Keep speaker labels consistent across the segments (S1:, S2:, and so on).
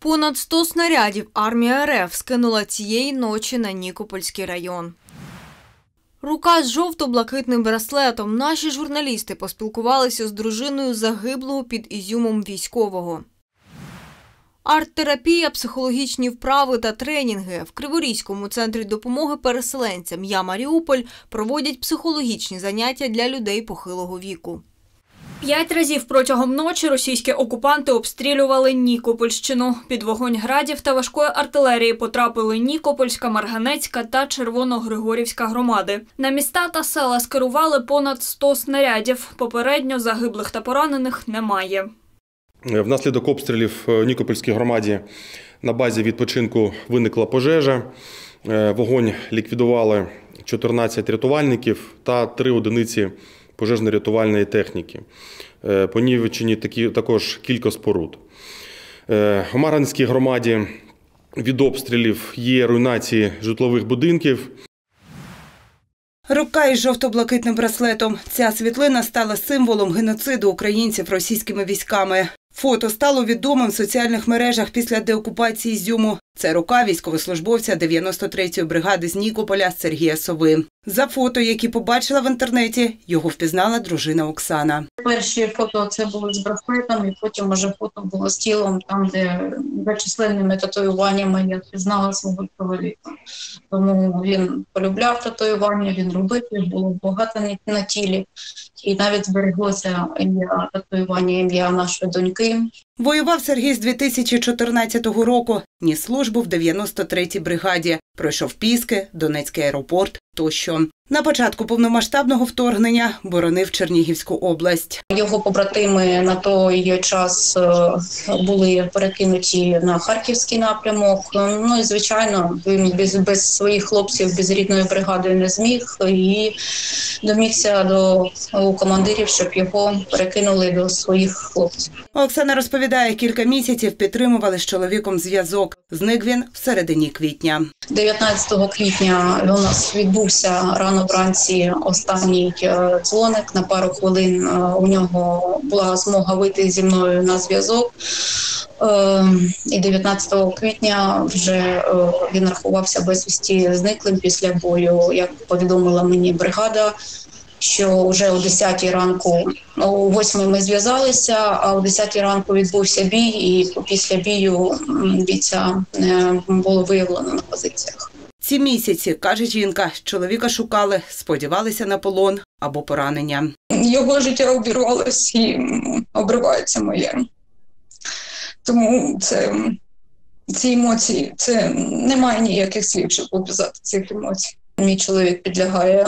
S1: Понад 100 снарядів армія РФ скинула цієї ночі на Нікопольський район. Рука з жовто-блакитним браслетом. Наші журналісти поспілкувалися з дружиною загиблого під Ізюмом військового. Арт-терапія, психологічні вправи та тренінги. В Криворізькому центрі допомоги переселенцям «Я Маріуполь» проводять психологічні заняття для людей похилого віку.
S2: 5 разів протягом ночі російські окупанти обстрілювали Нікопольщину. Під вогонь градів та важкої артилерії потрапили Нікопольська, Марганецька та Червоногригорівська громади. На міста та села скерували понад 100 снарядів. Попередньо загиблих та поранених немає.
S3: Внаслідок обстрілів в Нікопольській громаді на базі відпочинку виникла пожежа. Вогонь ліквідували 14 рятувальників та 3 одиниці пожежно-рятувальної техніки. Понівечені також кілька споруд. У Марганецькій громаді від обстрілів є руйнації житлових будинків.
S4: Рука із жовто-блакитним браслетом. Ця світлина стала символом геноциду українців російськими військами. Фото стало відомим в соціальних мережах після деокупації Ізюму. Це рука військовослужбовця 93-ї бригади з Нікополя Сергія Сови. За фото, які побачила в інтернеті, його впізнала дружина Оксана.
S5: Перші фото це були з браслетом, і потім вже фото було з тілом, там, де за численними татуюваннями я впізнала свого чоловіка. Тому він полюбляв татуювання, він робив, їх було багато на тілі. І навіть збереглося татуювання нашої доньки.
S4: Воював Сергій з 2014 року. Ніс службу в 93-й бригаді. Пройшов Піски, Донецький аеропорт тощо. На початку повномасштабного вторгнення боронив Чернігівську область.
S5: Його побратими на той час були перекинуті на Харківський напрямок. Ну і, звичайно, він без своїх хлопців, без рідної бригади не зміг. І домігся до командирів, щоб його перекинули до своїх хлопців.
S4: Оксана розповідає, кілька місяців підтримували з чоловіком зв'язок. Зник він в середині квітня.
S5: 19 квітня у нас відбувся рано вранці останній дзвоник. На пару хвилин у нього була змога вийти зі мною на зв'язок. І 19 квітня вже він рахувався безвісті зниклим після бою. Як повідомила мені бригада, що вже о 10 ранку, о 8 ми зв'язалися, а о 10 ранку відбувся бій, і після бію бійця було виявлено на позиціях.
S4: Ці місяці, каже жінка, чоловіка шукали, сподівалися на полон або поранення.
S5: Його життя обірвалося і обривається моє. Тому ці емоції, це немає ніяких слів, щоб описати цих емоцій. Мій чоловік підлягає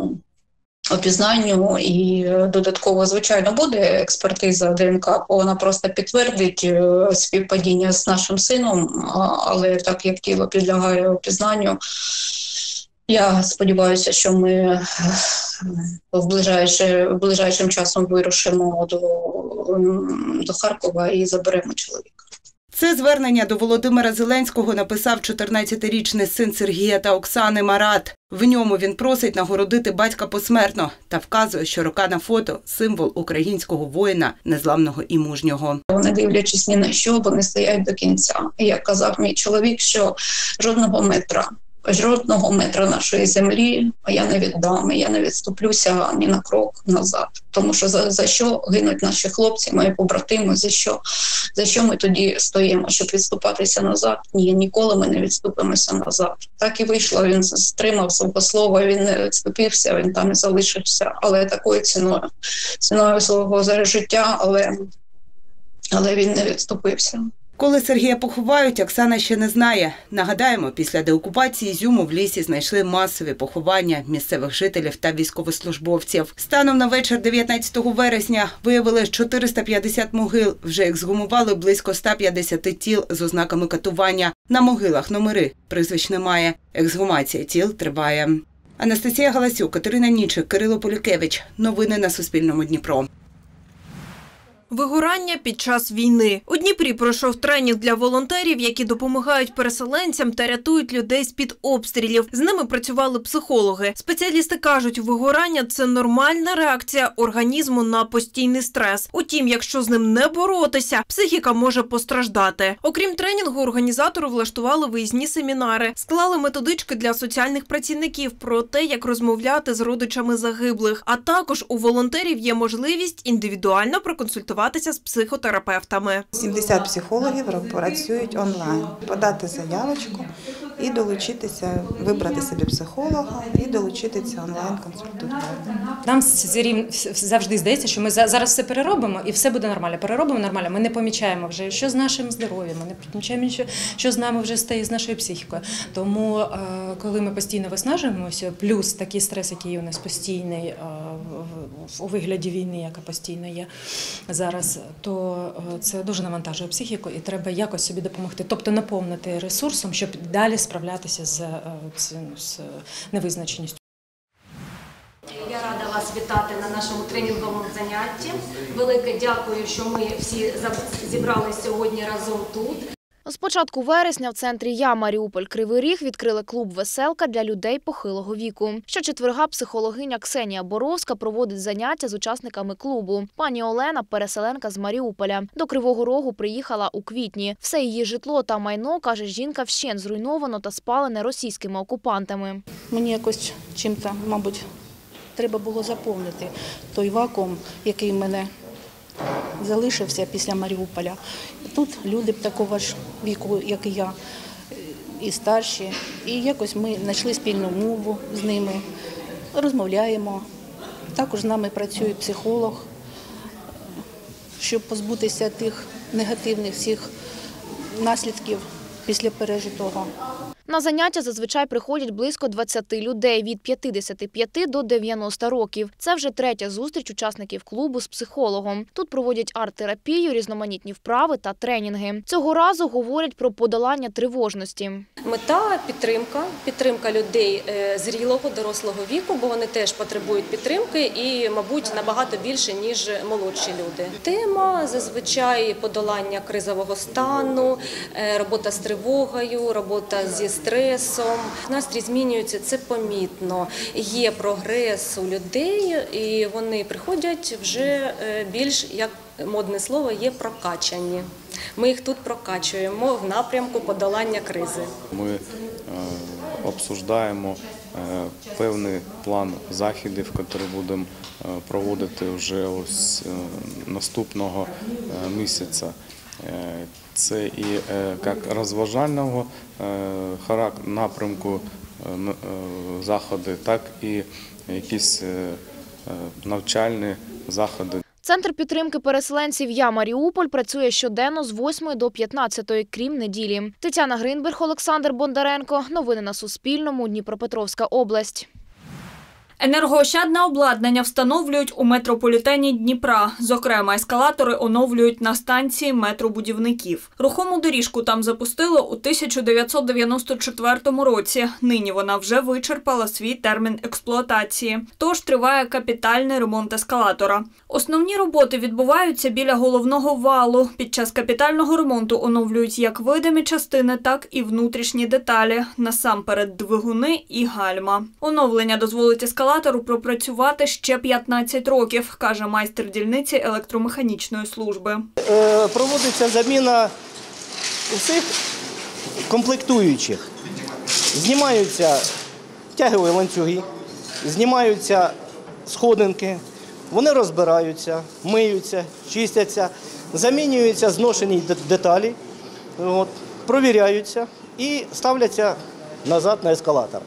S5: опізнанню і додатково, звичайно, буде експертиза ДНК, бо вона просто підтвердить співпадіння з нашим сином, але так як тіло підлягає опізнанню, я сподіваюся, що ми ближайшим часом вирушимо до Харкова і заберемо чоловіка.
S4: Це звернення до Володимира Зеленського написав 14-річний син Сергія та Оксани Марат. В ньому він просить нагородити батька посмертно та вказує, що рука на фото – символ українського воїна, незламного і мужнього.
S5: Не дивлячись ні на що, вони стоять до кінця. І як казав мій чоловік, що жодного метра нашої землі я не віддам, я не відступлюся ні на крок назад. Тому що за що гинуть наші хлопці, мої побратими, за що ми тоді стоїмо, щоб відступатися назад? Ні, ніколи ми не відступимося назад. Так і вийшло, він стримав свого слова, він не відступився, він там і залишився, але такою ціною свого життя, але він не відступився.
S4: Коли Сергія поховають, Оксана ще не знає. Нагадаємо, після деокупації Ізюму в лісі знайшли масові поховання місцевих жителів та військовослужбовців. Станом на вечір 19 вересня виявили 450 могил. Вже ексгумували близько 150 тіл з ознаками катування. На могилах номери, прізвищ немає. Ексгумація тіл триває. Анастасія Галасюк, Катерина Нічик, Кирило Полюкевич. Новини на Суспільному. Дніпро.
S6: Вигорання під час війни. У Дніпрі пройшов тренінг для волонтерів, які допомагають переселенцям та рятують людей з-під обстрілів. З ними працювали психологи. Спеціалісти кажуть, вигорання – це нормальна реакція організму на постійний стрес. Утім, якщо з ним не боротися, психіка може постраждати. Окрім тренінгу, організатори влаштували виїзні семінари, склали методички для соціальних працівників про те, як розмовляти з родичами загиблих. А також у волонтерів є можливість індивідуально проконсультуватися з психотерапевтами.
S7: 70 психологів працюють онлайн. Подати заявочку і долучитися, вибрати собі психолога і долучитися онлайн-консультування.
S8: Нам завжди здається, що ми зараз все переробимо і все буде нормально. Переробимо нормально, ми не помічаємо вже, що з нашим здоров'ям, ми не помічаємо, що з нами вже стає з нашою психікою. Тому, коли ми постійно виснажуємося, плюс такий стрес, який у нас постійний у вигляді війни, яка постійно є зараз, то це дуже навантажує психіку і треба якось собі допомогти. Тобто наповнити ресурсом, щоб далі справлятися з невизначеністю.
S9: Я рада вас вітати на нашому тренінговому занятті. Велике дякую, що ми всі зібралися сьогодні разом тут.
S10: З початку вересня в центрі «Я Маріуполь-Кривий Ріг» відкрили клуб «Веселка» для людей похилого віку. Щочетверга психологиня Ксенія Боровська проводить заняття з учасниками клубу. Пані Олена – переселенка з Маріуполя. До Кривого Рогу приїхала у квітні. Все її житло та майно, каже жінка, вщент зруйновано та спалене російськими окупантами.
S11: Мені якось чим-то, мабуть, треба було заповнити той вакуум, який в мене залишився після Маріуполя. Тут люди такого ж віку, як і я, і старші. І якось ми знайшли спільну мову з ними, розмовляємо. Також з нами працює психолог, щоб позбутися тих негативних всіх наслідків після пережитого.
S10: На заняття зазвичай приходять близько 20 людей від 55 до 90 років. Це вже третя зустріч учасників клубу з психологом. Тут проводять арт-терапію, різноманітні вправи та тренінги. Цього разу говорять про подолання тривожності.
S12: Мета – підтримка людей зрілого, дорослого віку, бо вони теж потребують підтримки і, мабуть, набагато більше, ніж молодші люди. Тема зазвичай подолання кризового стану, робота з тривогою, робота зі стресом. Настрій змінюється, це помітно. Є прогрес у людей, і вони приходять вже більш, як модне слово, є прокачані. Ми їх тут прокачуємо в напрямку подолання кризи.
S13: Ми обсуждаємо певний план заходів, які будемо проводити вже ось наступного місяця. Це і як розважального напрямку заходи, так і якісь навчальні заходи.
S10: Центр підтримки переселенців «Я Маріуполь» працює щоденно з 8 до 15, крім неділі. Тетяна Гринберг, Олександр Бондаренко. Новини на Суспільному. Дніпропетровська область.
S2: Енергоощадне обладнання встановлюють у метрополітені Дніпра. Зокрема, ескалатори оновлюють на станції метробудівників. Рухому доріжку там запустили у 1994 році. Нині вона вже вичерпала свій термін експлуатації. Тож триває капітальний ремонт ескалатора. Основні роботи відбуваються біля головного валу. Під час капітального ремонту оновлюють як видимі частини, так і внутрішні деталі. Насамперед двигуни і гальма. Оновлення дозволить ескалатору пропрацювати ще 15 років, каже майстер дільниці електромеханічної служби.
S14: Проводиться заміна усіх комплектуючих. Знімаються тягові ланцюги, знімаються сходинки, вони розбираються, миються, чистяться, замінюються зношені деталі, провіряються і ставляться назад на ескалатор.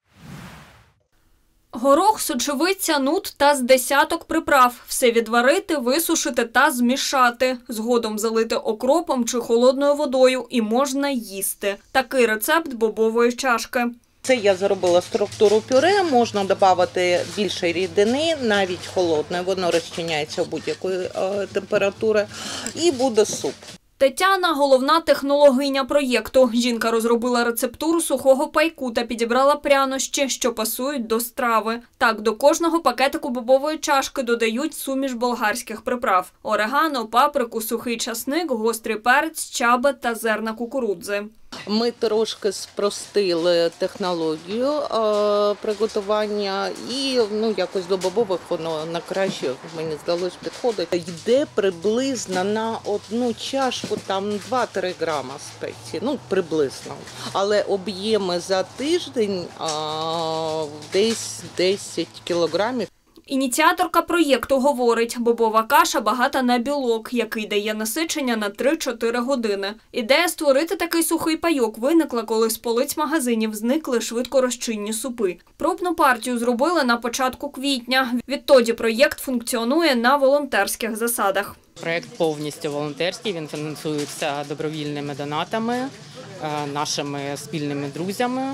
S2: Горох, сочевиця, нут та з десяток приправ. Все відварити, висушити та змішати. Згодом залити окропом чи холодною водою і можна їсти. Такий рецепт бобової чашки.
S15: Це я зробила структуру пюре, можна додати більше рідини, навіть холодної, воно розчиняється у будь-якої температури, і буде суп.
S2: Тетяна – головна технологиня проєкту. Жінка розробила рецептуру сухого пайку та підібрала прянощі, що пасують до страви. Так, до кожного пакетику бобової чашки додають суміш болгарських приправ – орегано, паприку, сухий часник, гострий перець, чабат та зерна кукурудзи.
S15: Ми трошки спростили технологію приготування і якось до бобових воно на краще, мені здалося, підходить. Йде приблизно на одну чашку там 2-3 грама спеції, приблизно. Але об'єми за тиждень десь 10 кілограмів.
S2: Ініціаторка проєкту говорить, бобова каша багата на білок, який дає насичення на 3-4 години. Ідея створити такий сухий пайок виникла, коли з полиць магазинів зникли швидкорозчинні супи. Пробну партію зробили на початку квітня. Відтоді проєкт функціонує на волонтерських засадах.
S16: Проєкт повністю волонтерський, він фінансується добровільними донатами, нашими спільними друзями,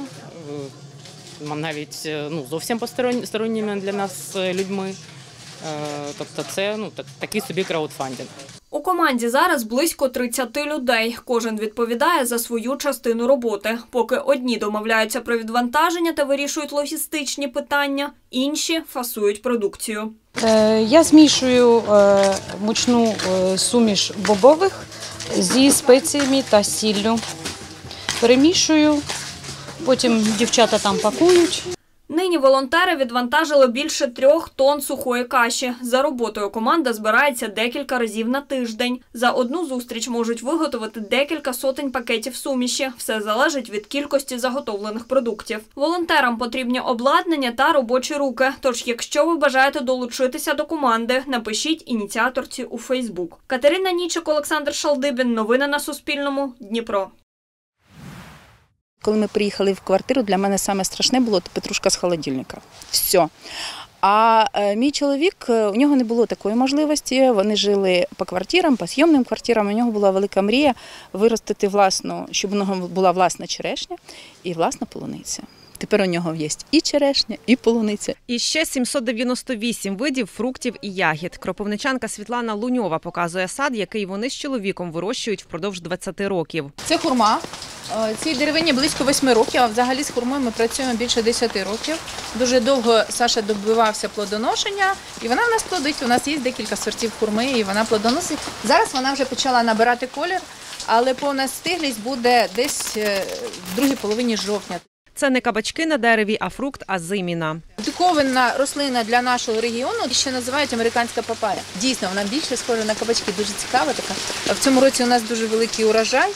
S16: навіть зовсім посторонніми для нас людьми. Тобто це такий собі краудфандинг.
S2: У команді зараз близько 30 людей. Кожен відповідає за свою частину роботи. Поки одні домовляються про відвантаження та вирішують логістичні питання, інші фасують продукцію.
S17: Я змішую мучну суміш бобових зі спеціями та сіллю. Перемішую. Потім дівчата там пакують.
S2: Нині волонтери відвантажили більше 3 тонн сухої каші. За роботою команда збирається декілька разів на тиждень. За одну зустріч можуть виготовити декілька сотень пакетів суміші. Все залежить від кількості заготовлених продуктів. Волонтерам потрібні обладнання та робочі руки. Тож, якщо ви бажаєте долучитися до команди, напишіть ініціаторці у Фейсбук. Катерина Нічик, Олександр Шалдибін. Новини на Суспільному. Дніпро.
S11: Коли ми приїхали в квартиру, для мене саме страшне було – петрушка з холодильника. Все. А мій чоловік, у нього не було такої можливості, вони жили по квартирам, по зйомним квартирам, у нього була велика мрія виростити власну, щоб у нього була власна черешня і власна полуниця. Тепер у нього є і черешня, і полуниця.
S18: І ще 798 видів фруктів і ягід. Кропивничанка Світлана Луньова показує сад, який вони з чоловіком вирощують впродовж 20 років.
S17: Це хурма. Цій деревині близько 8 років, а взагалі з хурмою ми працюємо більше 10 років. Дуже довго Саша добивався плодоношення, і вона в нас плодить. У нас є декілька сортів хурми, і вона плодоносить. Зараз вона вже почала набирати колір, але повна стиглість буде десь в другій половині жовтня.
S18: Це не кабачки на дереві, а фрукт азиміна.
S17: Диковинна рослина для нашого регіону, ще називають американська папая. Дійсно, вона більше схожа на кабачки, дуже цікава така. В цьому році у нас дуже великий урожай.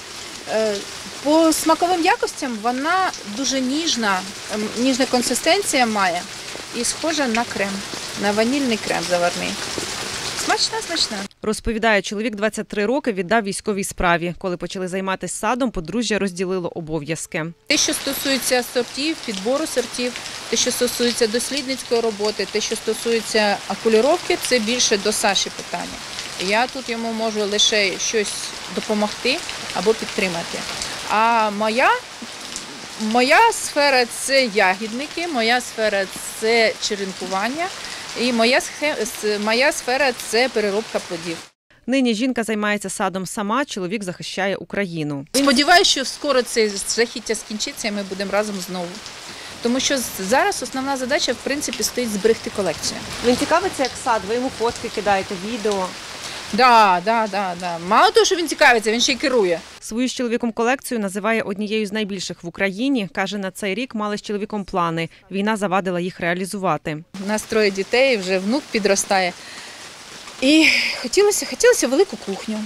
S17: По смаковим якостям вона дуже ніжна консистенція має і схожа на крем, на ванільний крем заварний. Смачна.
S18: Розповідає, чоловік 23 роки віддав військовій справі. Коли почали займатися садом, подружжя розділило обов'язки.
S17: Те, що стосується сортів, підбору сортів, те, що стосується дослідницької роботи, те, що стосується окуліровки, це більше до Саші питання. Я тут йому можу лише щось допомогти або підтримати. А моя сфера – це ягідники, моя сфера – це черенкування. І моя сфера – це переробка плодів.
S18: Нині жінка займається садом сама, чоловік захищає Україну.
S17: Сподіваюся, що скоро це жахіття скінчиться і ми будемо разом знову. Тому що зараз основна задача, в принципі, стоїть зберегти колекцію.
S18: Він цікавиться як сад, ви йому фотки кидаєте, відео.
S17: Да. Мало того, що він цікавиться, він ще й керує.
S18: Свою з чоловіком колекцію називає однією з найбільших в Україні. Каже, на цей рік мали з чоловіком плани. Війна завадила їх реалізувати.
S17: У нас 3 дітей, вже внук підростає. І хотілося велику кухню,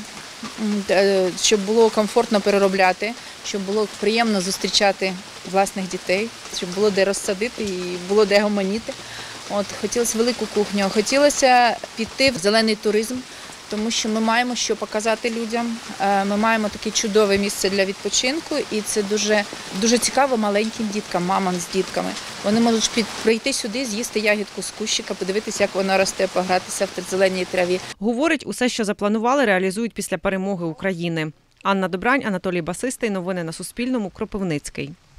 S17: щоб було комфортно переробляти, щоб було приємно зустрічати власних дітей, щоб було де розсадити і було де гомоніти. Хотілося велику кухню, хотілося піти в зелений туризм, тому що ми маємо що показати людям. Ми маємо таке чудове місце для відпочинку, і це дуже цікаво маленьким діткам, мамам з дітками. Вони можуть прийти сюди, з'їсти ягідку з кущика, подивитися, як вона росте, погратися в зеленій траві.
S18: Говорить, усе, що запланували, реалізують після перемоги України. Анна Добрань, Анатолій Басистий. Новини на Суспільному. Кропивницький.